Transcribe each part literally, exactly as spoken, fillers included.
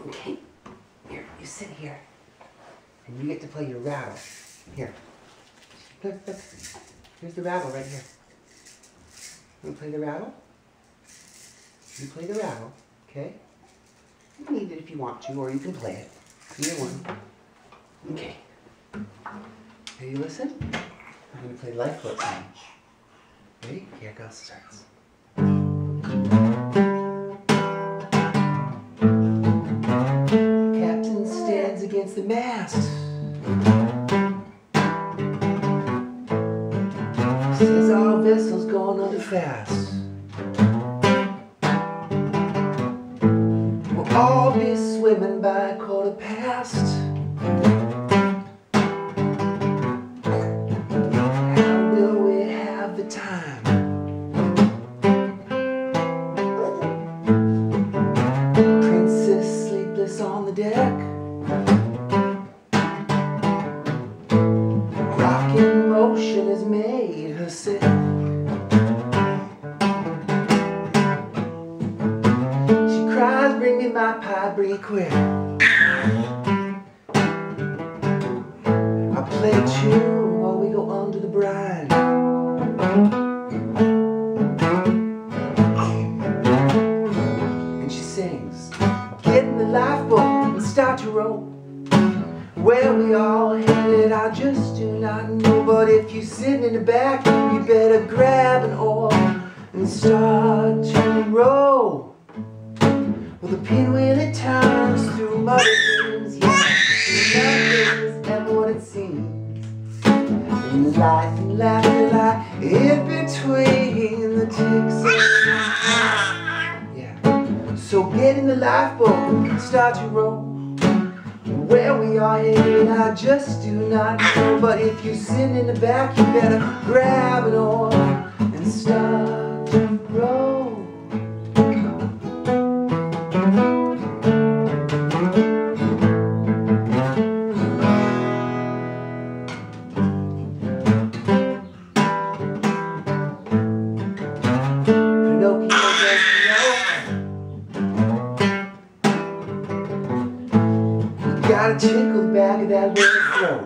Okay, here, you sit here. And you get to play your rattle. Here. Look, look. Here's the rattle right here. You want to play the rattle? You play the rattle, okay? You can eat it if you want to, or you can play it. Either one. Okay. Now you listen. I'm going to play Lifeboat Song. Ready? Here it goes. Starts. Captain stands against the mast. Says our vessel's going under fast. We'll all be swimming by a quarter past. How will we have the time? Princess sleepless on the deck. Rocking motion has made her sick. She cries, bring me my pie, bring it quick. I play a tune while we go under the brine. And she sings, get in the lifeboat and start to row. Where we all headed, I just do not know. But if you're sitting in the back, you better grab an oar and start to row. Well, the pinwheel it turns through muddy dreams. Yeah, nothing is ever what it seems. And life and laughter lie in between the ticks of time. Yeah. So get in the lifeboat and start to row. Where we are headed, I just do not know. But if you're sitting in the back, you better grab an oar and start to row. Gotta tickle the back of that little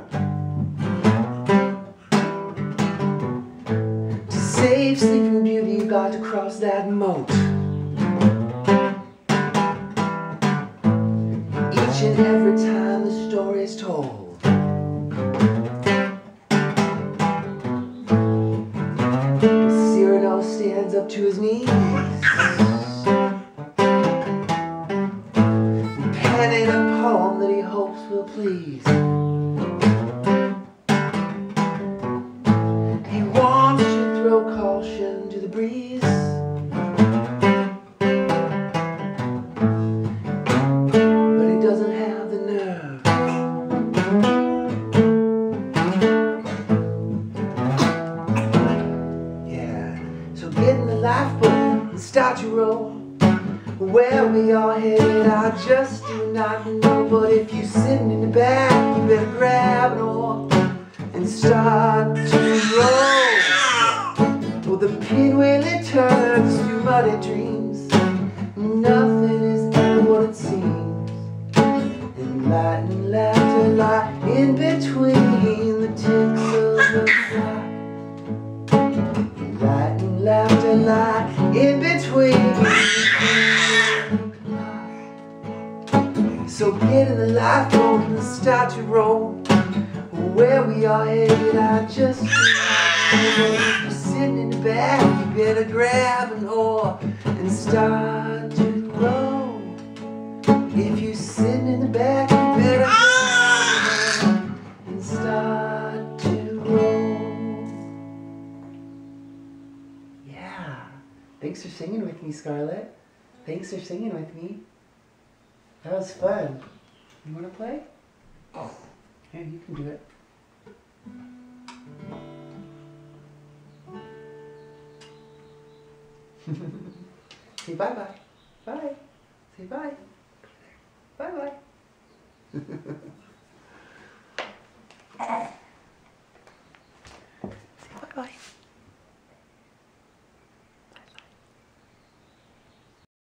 throat. To save Sleeping Beauty, you got to cross that moat. Each and every time the story is told, Cyrano stands up to his knees, penning a poem that he hopes will please. He wants to throw caution to the breeze, but he doesn't have the nerve. Yeah, so get in the lifeboat and start to row. Where we are headed, I just do not know. But if you're sitting in the back, you better grab an oar and start to row. Well, the pinwheel it turns through muddy dreams. Nothing is ever what it seems. And light and laughter lie in between the ticks of the clock. Light and laughter lie in between. So get in the lifeboat and start to row. Where we are headed, I just do not know. If you're sitting in the back, you better grab an oar and start to row. If you're sitting in the back, you better grab an oar and start to row. Yeah. Thanks for singing with me, Scarlett. Thanks for singing with me. That was fun. You want to play? Oh. Yeah, you can do it. Say bye-bye. Bye. Say bye. Bye-bye.